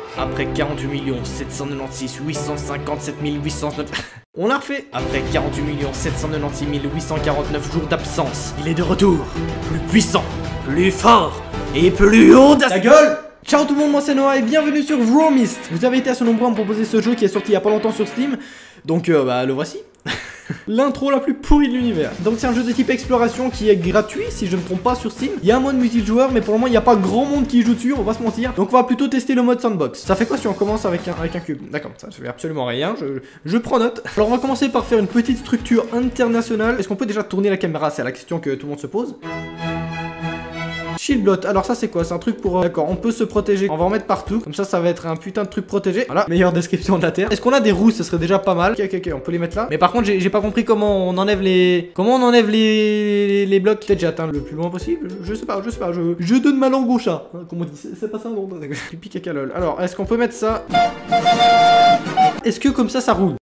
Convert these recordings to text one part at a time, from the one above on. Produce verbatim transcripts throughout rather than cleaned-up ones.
Après quarante-huit millions sept cent quatre-vingt-seize huit cent cinquante-sept mille huit cent neuf... On l'a refait. Après quarante-huit millions sept cent quatre-vingt-seize mille huit cent quarante-neuf jours d'absence, il est de retour. Plus puissant, plus fort et plus audacieux. Ta gueule! Ciao tout le monde, moi c'est Noah et bienvenue sur Vromist. Vous avez été assez nombreux à me proposer ce jeu qui est sorti il y a pas longtemps sur Steam. Donc euh, bah le voici. L'intro la plus pourrie de l'univers. Donc c'est un jeu de type exploration qui est gratuit si je ne me trompe pas sur Steam. Il y a un mode multijoueur mais pour le moment il n'y a pas grand monde qui joue dessus, on va pas se mentir. Donc on va plutôt tester le mode sandbox. Ça fait quoi si on commence avec un, avec un cube? D'accord, ça fait absolument rien, je, je prends note. Alors on va commencer par faire une petite structure internationale. Est-ce qu'on peut déjà tourner la caméra? C'est la question que tout le monde se pose. Shieldblot, alors ça c'est quoi? C'est un truc pour... Euh, D'accord, on peut se protéger. On va en mettre partout. Comme ça, ça va être un putain de truc protégé. Voilà, meilleure description de la Terre. Est-ce qu'on a des roues? Ce serait déjà pas mal. Ok, ok, ok, on peut les mettre là. Mais par contre, j'ai pas compris comment on enlève les... Comment on enlève les, les, les blocs. Peut-être j'ai atteint le plus loin possible. Je sais pas, je sais pas. Je, je donne ma langue au chat. Hein, comment on dit? C'est pas ça, non? Pipi caca lol. Alors, est-ce qu'on peut mettre ça? Est-ce que comme ça, ça roule?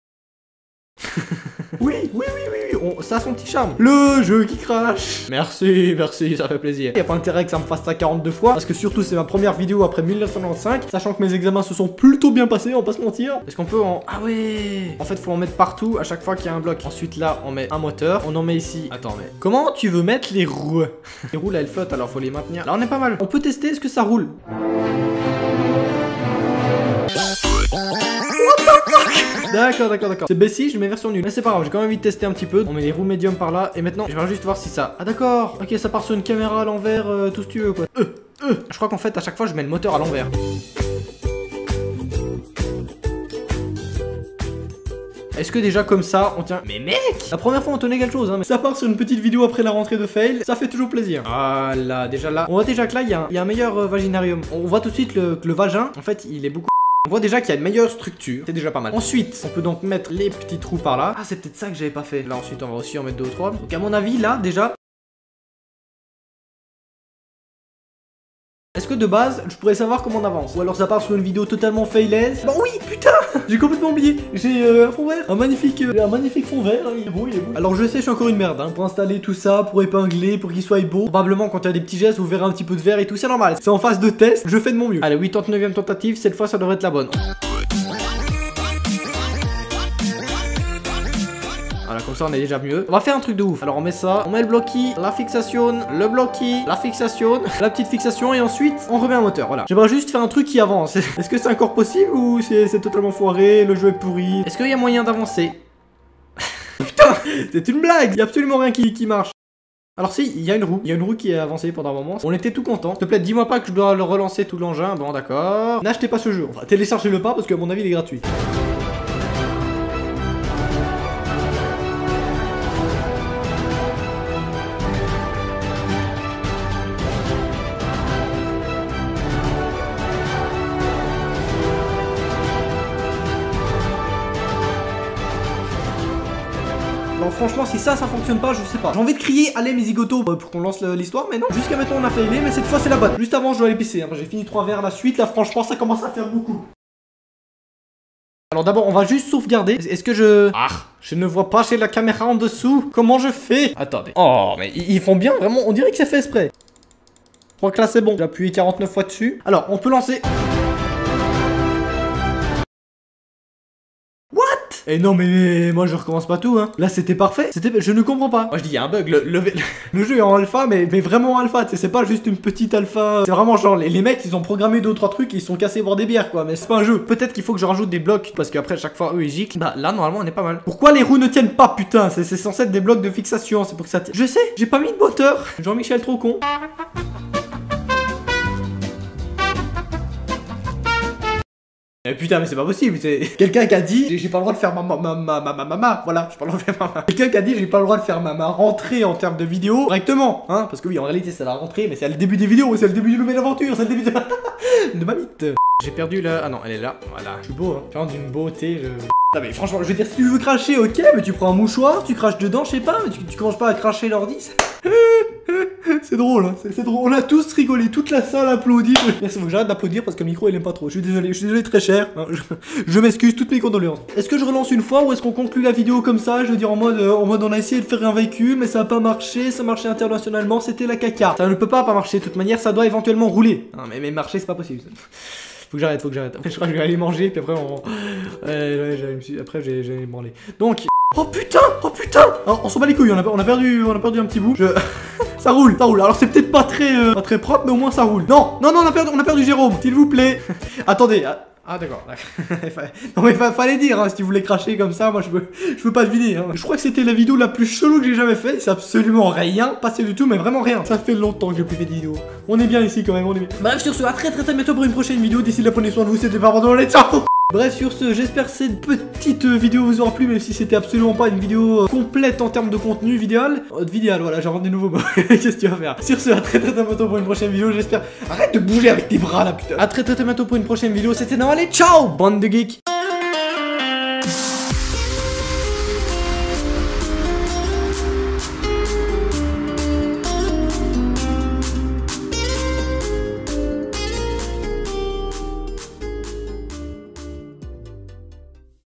Oui, oui, oui, oui, oui. On, ça a son petit charme. Le jeu qui crache. Merci, merci, ça fait plaisir. Il n'y a pas intérêt que ça me fasse ça quarante-deux fois. Parce que surtout, c'est ma première vidéo après mille neuf cent quatre-vingt-quinze. Sachant que mes examens se sont plutôt bien passés, on va pas se mentir. Est-ce qu'on peut en... Ah ouais. En fait, faut en mettre partout à chaque fois qu'il y a un bloc. Ensuite, là, on met un moteur. On en met ici. Attends, mais... Comment tu veux mettre les roues? Les roues, là, elles flottent, alors faut les maintenir. Là, on est pas mal. On peut tester, est-ce que ça roule? D'accord, d'accord, d'accord. C'est Bessie, je mets version nulle. Mais c'est pas grave, j'ai quand même envie de tester un petit peu. On met les roues médium par là. Et maintenant, je vais juste voir si ça... Ah d'accord. Ok, ça part sur une caméra à l'envers, euh, tout ce que tu veux, quoi. Euh, euh. Je crois qu'en fait, à chaque fois, je mets le moteur à l'envers. Est-ce que déjà comme ça, on tient... Mais mec! La première fois on tenait quelque chose, hein, mais ça part sur une petite vidéo après la rentrée de fail, ça fait toujours plaisir. Ah là, déjà là, on voit déjà que là, il y, y a un meilleur euh, vaginarium. On voit tout de suite le, que le vagin, en fait, il est beaucoup... On voit déjà qu'il y a une meilleure structure, c'est déjà pas mal. Ensuite, on peut donc mettre les petits trous par là. Ah, c'est peut-être ça que j'avais pas fait. Là, ensuite, on va aussi en mettre deux ou trois. Donc à mon avis, là, déjà... Est-ce que de base, je pourrais savoir comment on avance? Ou alors ça part sur une vidéo totalement failaise? Bah oui, putain! J'ai complètement oublié. J'ai euh, un fond vert. Un magnifique, euh, un magnifique fond vert. Il est beau, il est beau. Alors je sais, je suis encore une merde hein, pour installer tout ça, pour épingler, pour qu'il soit beau. Probablement quand il y a des petits gestes, vous verrez un petit peu de vert et tout, c'est normal. C'est en phase de test, je fais de mon mieux. Allez, quatre-vingt-dix-neuvième tentative, cette fois ça devrait être la bonne. Voilà, comme ça on est déjà mieux. On va faire un truc de ouf. Alors on met ça, on met le blocky, la fixation, le blocky, la fixation, la petite fixation et ensuite on remet un moteur. Voilà. J'aimerais juste faire un truc qui avance. Est-ce que c'est encore possible ou c'est totalement foiré? Le jeu est pourri? Est-ce qu'il y a moyen d'avancer? Putain, c'est une blague. Il y a absolument rien qui, qui marche. Alors si, il y a une roue. Il y a une roue qui est avancée pendant un moment. On était tout content. S'il te plaît, dis-moi pas que je dois le relancer tout l'engin. Bon, d'accord. N'achetez pas ce jeu. Enfin, téléchargez-le pas parce qu'à mon avis, il est gratuit. Alors franchement si ça ça fonctionne pas je sais pas. J'ai envie de crier allez mes zigotos pour qu'on lance l'histoire mais non. Jusqu'à maintenant on a failli mais cette fois c'est la bonne. Juste avant je dois aller pisser hein. J'ai fini trois verres à la suite là franchement ça commence à faire beaucoup. Alors d'abord on va juste sauvegarder. Est-ce que je... Ah, je ne vois pas chez la caméra en dessous. Comment je fais? Attendez. Oh mais ils font bien vraiment. On dirait que c'est fait exprès. Je crois que là c'est bon. J'ai appuyé quarante-neuf fois dessus. Alors on peut lancer. Et non mais moi je recommence pas tout hein. Là c'était parfait. C'était, je ne comprends pas. Moi je dis il y a un bug. Le, le, le jeu est en alpha mais, mais vraiment alpha. C'est pas juste une petite alpha. C'est vraiment genre les, les mecs ils ont programmé deux ou trois trucs et ils sont cassés boire des bières quoi. Mais c'est pas un jeu. Peut-être qu'il faut que je rajoute des blocs parce qu'après chaque fois eux ils giclent. Bah là normalement on est pas mal. Pourquoi les roues ne tiennent pas putain? C'est censé être des blocs de fixation. C'est pour que ça tienne. Je sais. J'ai pas mis de moteur. Jean-Michel trop con. Eh putain mais c'est pas possible, c'est quelqu'un qui a dit j'ai pas le droit de faire ma ma ma ma ma ma ma ma voilà, j'ai pas le droit de faire ma ma. Quelqu'un qui a dit j'ai pas le droit de faire ma ma rentrée en termes de vidéo correctement, hein, parce que oui en réalité c'est la rentrée mais c'est le début des vidéos, c'est le début d'une nouvelle aventure, c'est le début de, de ma mythe. J'ai perdu là, ah non elle est là, voilà, je suis beau hein, je suis d'une beauté, je... Non mais franchement je veux dire si tu veux cracher ok mais tu prends un mouchoir, tu craches dedans je sais pas, mais tu, tu commences pas à cracher l'ordi. C'est drôle, hein. C'est drôle. On a tous rigolé, toute la salle applaudit. Merci, faut que j'arrête d'applaudir parce que le micro il aime pas trop. Je suis désolé, je suis désolé très cher. Hein. Je, je m'excuse, toutes mes condoléances. Est-ce que je relance une fois ou est-ce qu'on conclut la vidéo comme ça? Je veux dire en mode, euh, en mode on a essayé de faire un véhicule mais ça a pas marché, ça marchait internationalement, c'était la caca. Ça ne peut pas pas marcher, de toute manière ça doit éventuellement rouler. Hein, mais, mais marcher c'est pas possible. Faut que j'arrête, faut que j'arrête. Après, je crois que je vais aller manger, puis après, on... Ouais, ouais, j'allais me suis... après, j'ai me branler. Donc... Oh putain, oh putain. On, on s'en bat les couilles, on a, on a perdu, on a perdu un petit bout. Je... Ça roule, ça roule. Alors c'est peut-être pas très, euh, pas très propre, mais au moins ça roule. Non, non, non, on a perdu, on a perdu Jérôme. S'il vous plaît. Attendez. Ah, ah d'accord. Non mais fa fallait dire, hein, si tu voulais cracher comme ça, moi je peux, je peux pas deviner. Hein. Je crois que c'était la vidéo la plus chelou que j'ai jamais fait. C'est absolument rien, passé du tout, mais vraiment rien. Ça fait longtemps que j'ai plus fait de vidéo. On est bien ici quand même, on est bien. Bref, sur ce, à très très très bientôt pour une prochaine vidéo. D'ici là, prenez soin de vous, c'était pas pendant les ciao. Bref, sur ce, j'espère que cette petite vidéo vous aura plu, même si c'était absolument pas une vidéo complète en termes de contenu vidéal. Euh, vidéal, voilà, j'invente des nouveaux mots. Qu'est-ce que tu vas faire? Sur ce, à très très très bientôt pour une prochaine vidéo, j'espère. Arrête de bouger avec tes bras là, putain. À très très très bientôt pour une prochaine vidéo, c'était non, allez, ciao, bande de geeks.